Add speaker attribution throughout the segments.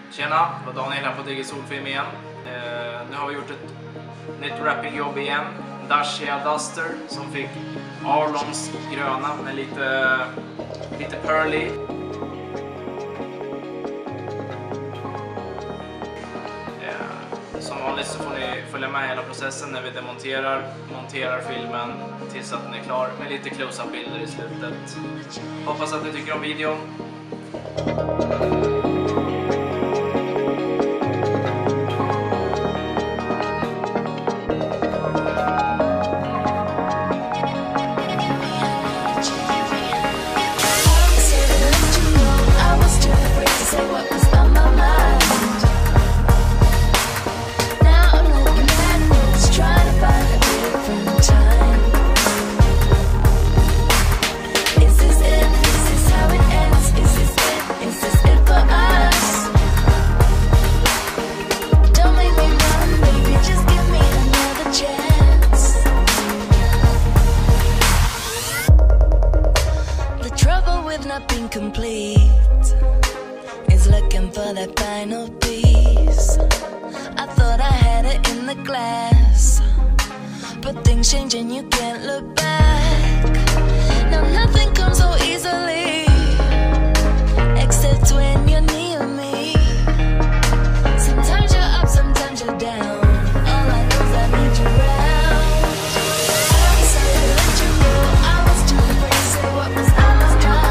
Speaker 1: Tjena, det var Daniel här på DG Solfilm igen. Nu har vi gjort ett nytt rappingjobb igen. Dacia Duster som fick Arlons gröna med lite pearly. Som vanligt så får ni följa med hela processen när vi monterar filmen tills att den är klar med lite close-up bilder i slutet. Hoppas att ni tycker om videon.
Speaker 2: Not being complete is looking for that final piece. I thought I had it in the glass, but things change and you can't look back. Now nothing comes so easily, except when you're near me. Sometimes you're up, sometimes you're down. All I know is I need you around. I'm sorry to let you go. I was too afraid to say what was on my mind.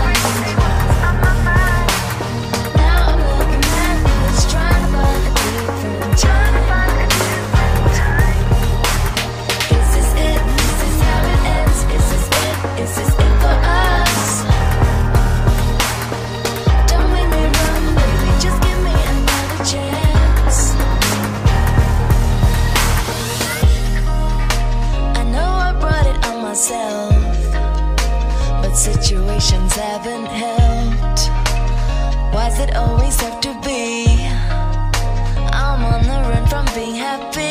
Speaker 2: But situations haven't helped. Why's it always have to be? I'm on the run from being happy.